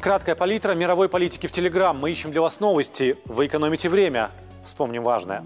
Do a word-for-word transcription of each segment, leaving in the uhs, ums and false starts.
Краткая палитра мировой политики в Телеграм. Мы ищем для вас новости. Вы экономите время. Вспомним важное.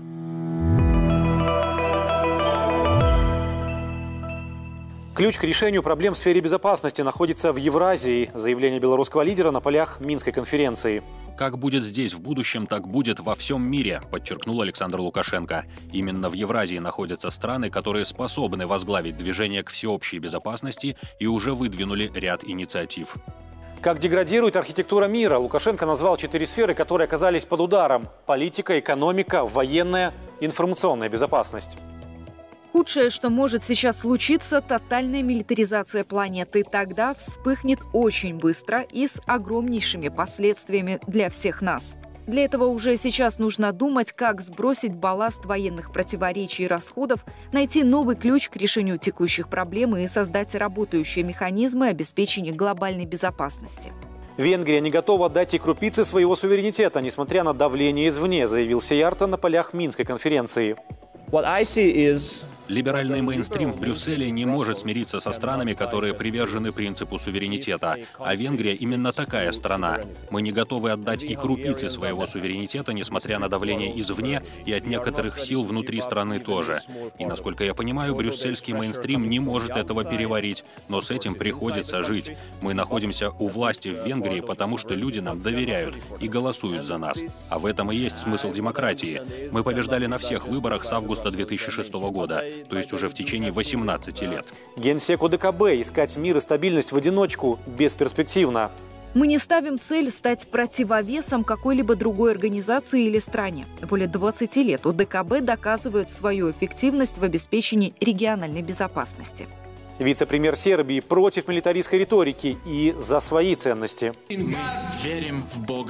Ключ к решению проблем в сфере безопасности находится в Евразии. Заявление белорусского лидера на полях Минской конференции. «Как будет здесь в будущем, так будет во всем мире», – подчеркнул Александр Лукашенко. Именно в Евразии находятся страны, которые способны возглавить движение к всеобщей безопасности и уже выдвинули ряд инициатив. Как деградирует архитектура мира, Лукашенко назвал четыре сферы, которые оказались под ударом: политика, экономика, военная, информационная безопасность. Худшее, что может сейчас случиться – тотальная милитаризация планеты. Тогда вспыхнет очень быстро и с огромнейшими последствиями для всех нас. Для этого уже сейчас нужно думать, как сбросить балласт военных противоречий и расходов, найти новый ключ к решению текущих проблем и создать работающие механизмы обеспечения глобальной безопасности. Венгрия не готова отдать и крупицы своего суверенитета, несмотря на давление извне, заявил Сиярто на полях Минской конференции. What I see is... Либеральный мейнстрим в Брюсселе не может смириться со странами, которые привержены принципу суверенитета. А Венгрия именно такая страна. Мы не готовы отдать и крупицы своего суверенитета, несмотря на давление извне и от некоторых сил внутри страны тоже. И, насколько я понимаю, брюссельский мейнстрим не может этого переварить, но с этим приходится жить. Мы находимся у власти в Венгрии, потому что люди нам доверяют и голосуют за нас. А в этом и есть смысл демократии. Мы побеждали на всех выборах с августа две тысячи шестого года. То есть уже в течение восемнадцати лет. Генсеку ДКБ искать мир и стабильность в одиночку бесперспективно. Мы не ставим цель стать противовесом какой-либо другой организации или стране. Более двадцати лет у ДКБ доказывают свою эффективность в обеспечении региональной безопасности. Вице-премьер Сербии против милитаристской риторики и за свои ценности. Мы верим в Бога.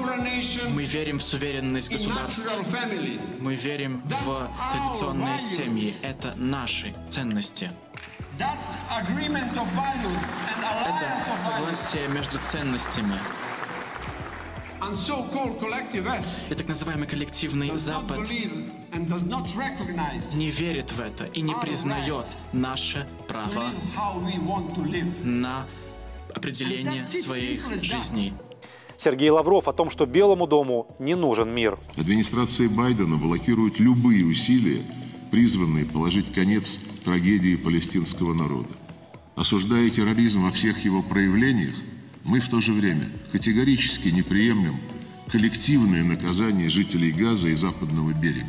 Мы верим в суверенность государств. Мы верим в традиционные семьи. Это наши ценности. Это согласие между ценностями. И так называемый коллективный Запад не верит в это и не признает наше право на определение своих жизней. Сергей Лавров о том, что Белому дому не нужен мир. Администрация Байдена блокирует любые усилия, призванные положить конец трагедии палестинского народа. Осуждая терроризм во всех его проявлениях, мы в то же время категорически не приемлем коллективное наказание жителей Газа и Западного берега.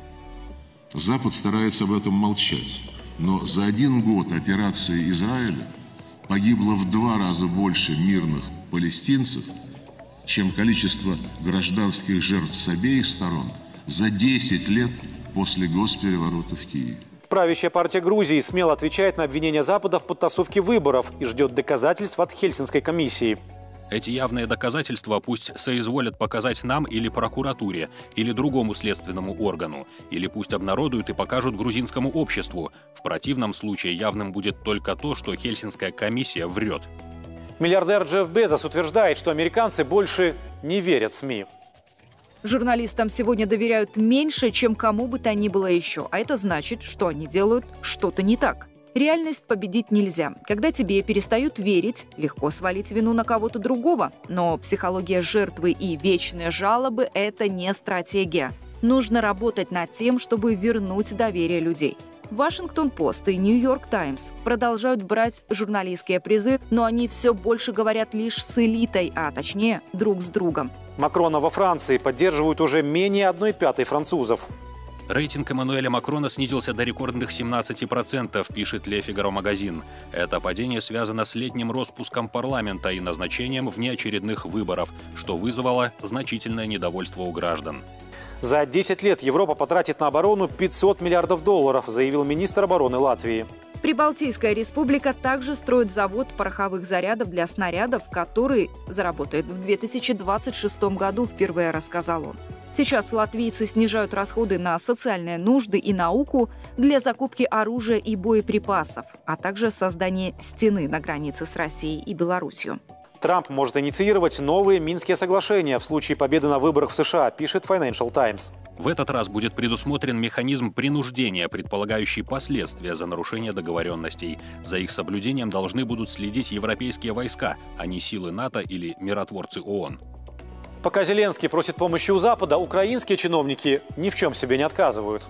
Запад старается об этом молчать, но за один год операции Израиля погибло в два раза больше мирных палестинцев, чем количество гражданских жертв с обеих сторон за десять лет после госпереворота в Киеве. Правящая партия Грузии смело отвечает на обвинения Запада в подтасовке выборов и ждет доказательств от Хельсинской комиссии. Эти явные доказательства пусть соизволят показать нам или прокуратуре, или другому следственному органу, или пусть обнародуют и покажут грузинскому обществу. В противном случае явным будет только то, что Хельсинская комиссия врет. Миллиардер Джефф Безос утверждает, что американцы больше не верят СМИ. Журналистам сегодня доверяют меньше, чем кому бы то ни было еще. А это значит, что они делают что-то не так. Реальность победить нельзя. Когда тебе перестают верить, легко свалить вину на кого-то другого. Но психология жертвы и вечные жалобы – это не стратегия. Нужно работать над тем, чтобы вернуть доверие людей. Вашингтон-Пост и Нью-Йорк Таймс продолжают брать журналистские призы, но они все больше говорят лишь с элитой, а точнее друг с другом. Макрона во Франции поддерживают уже менее одной пятой французов. Рейтинг Эммануэля Макрона снизился до рекордных семнадцати процентов, пишет Le Figaro магазин. Это падение связано с летним распуском парламента и назначением внеочередных выборов, что вызвало значительное недовольство у граждан. За десять лет Европа потратит на оборону пятьсот миллиардов долларов, заявил министр обороны Латвии. Прибалтийская республика также строит завод пороховых зарядов для снарядов, который заработает в две тысячи двадцать шестом году, впервые рассказал он. Сейчас латвийцы снижают расходы на социальные нужды и науку для закупки оружия и боеприпасов, а также создание стены на границе с Россией и Беларусью. Трамп может инициировать новые Минские соглашения в случае победы на выборах в США, пишет Financial Times. В этот раз будет предусмотрен механизм принуждения, предполагающий последствия за нарушение договоренностей. За их соблюдением должны будут следить европейские войска, а не силы НАТО или миротворцы ООН. Пока Зеленский просит помощи у Запада, украинские чиновники ни в чем себе не отказывают.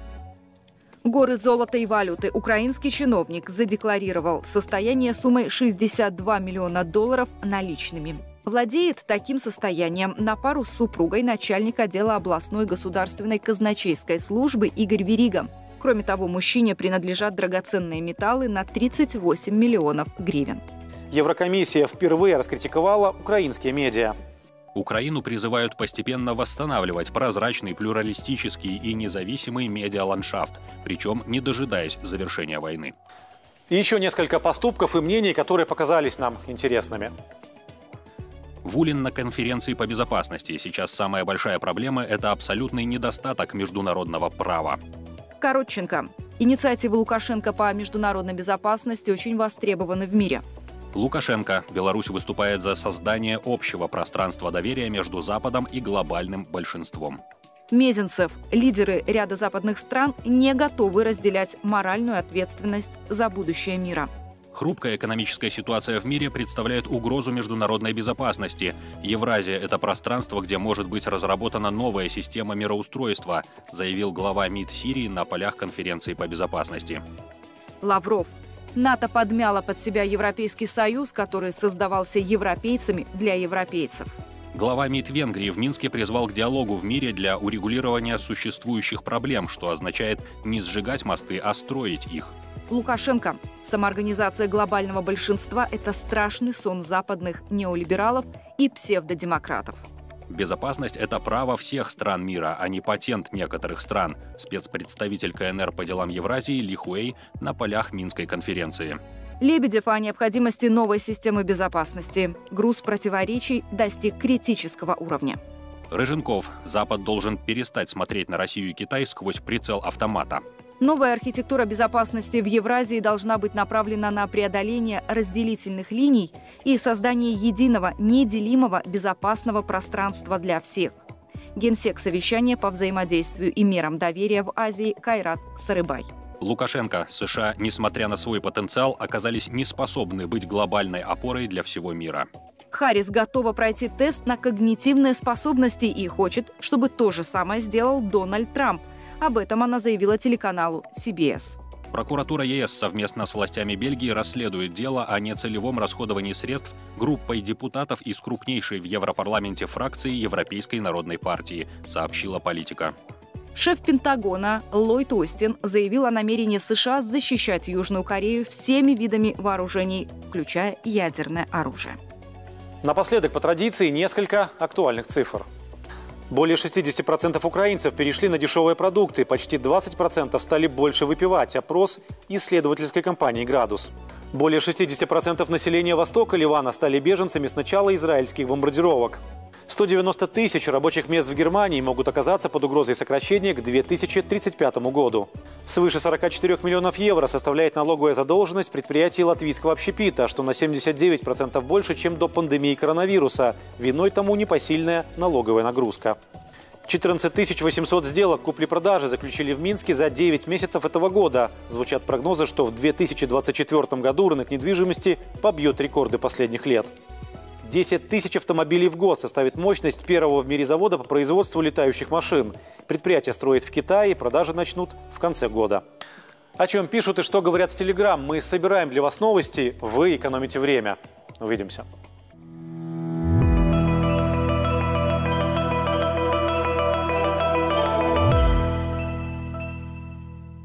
Горы золота и валюты. Украинский чиновник задекларировал состояние суммой шестьдесят два миллиона долларов наличными. Владеет таким состоянием на пару с супругой начальник отдела областной государственной казначейской службы Игорь Верига. Кроме того, мужчине принадлежат драгоценные металлы на тридцать восемь миллионов гривен. Еврокомиссия впервые раскритиковала украинские медиа. Украину призывают постепенно восстанавливать прозрачный, плюралистический и независимый медиаландшафт, причем не дожидаясь завершения войны. И еще несколько поступков и мнений, которые показались нам интересными. Вулин на конференции по безопасности. Сейчас самая большая проблема – это абсолютный недостаток международного права. Коротченко. Инициативы Лукашенко по международной безопасности очень востребованы в мире. Лукашенко. Беларусь выступает за создание общего пространства доверия между Западом и глобальным большинством. Мезенцев. Лидеры ряда западных стран не готовы разделять моральную ответственность за будущее мира. Хрупкая экономическая ситуация в мире представляет угрозу международной безопасности. Евразия – это пространство, где может быть разработана новая система мироустройства, заявил глава МИД Сирии на полях конференции по безопасности. Лавров. НАТО подмяло под себя Европейский Союз, который создавался европейцами для европейцев. Глава МИД Венгрии в Минске призвал к диалогу в мире для урегулирования существующих проблем, что означает не сжигать мосты, а строить их. Лукашенко. Самоорганизация глобального большинства – это страшный сон западных неолибералов и псевдодемократов. Безопасность – это право всех стран мира, а не патент некоторых стран. Спецпредставитель КНР по делам Евразии Ли Хуэй на полях Минской конференции. Лебедев о необходимости новой системы безопасности. Груз противоречий достиг критического уровня. Рыженков. Запад должен перестать смотреть на Россию и Китай сквозь прицел автомата. Новая архитектура безопасности в Евразии должна быть направлена на преодоление разделительных линий и создание единого, неделимого безопасного пространства для всех. Генсек совещания по взаимодействию и мерам доверия в Азии Кайрат Сарыбай. Лукашенко. США, несмотря на свой потенциал, оказались не способны быть глобальной опорой для всего мира. Харрис готова пройти тест на когнитивные способности и хочет, чтобы то же самое сделал Дональд Трамп. Об этом она заявила телеканалу Си Би Эс. Прокуратура ЕС совместно с властями Бельгии расследует дело о нецелевом расходовании средств группой депутатов из крупнейшей в Европарламенте фракции Европейской народной партии, сообщила Политика. Шеф Пентагона Ллойд Остин заявил о намерении США защищать Южную Корею всеми видами вооружений, включая ядерное оружие. Напоследок, по традиции, несколько актуальных цифр. Более шестьдесят процентов украинцев перешли на дешевые продукты, почти двадцать процентов стали больше выпивать. Опрос исследовательской компании «Градус». Более шестьдесят процентов населения Востока Ливана стали беженцами с начала израильских бомбардировок. сто девяносто тысяч рабочих мест в Германии могут оказаться под угрозой сокращения к две тысячи тридцать пятому году. Свыше сорока четырёх миллионов евро составляет налоговая задолженность предприятий латвийского общепита, что на семьдесят девять процентов больше, чем до пандемии коронавируса. Виной тому непосильная налоговая нагрузка. четырнадцать тысяч восемьсот сделок купли-продажи заключили в Минске за девять месяцев этого года. Звучат прогнозы, что в две тысячи двадцать четвёртом году рынок недвижимости побьет рекорды последних лет. десять тысяч автомобилей в год составит мощность первого в мире завода по производству летающих машин. Предприятие строит в Китае, продажи начнут в конце года. О чем пишут и что говорят в Телеграм. Мы собираем для вас новости, вы экономите время. Увидимся.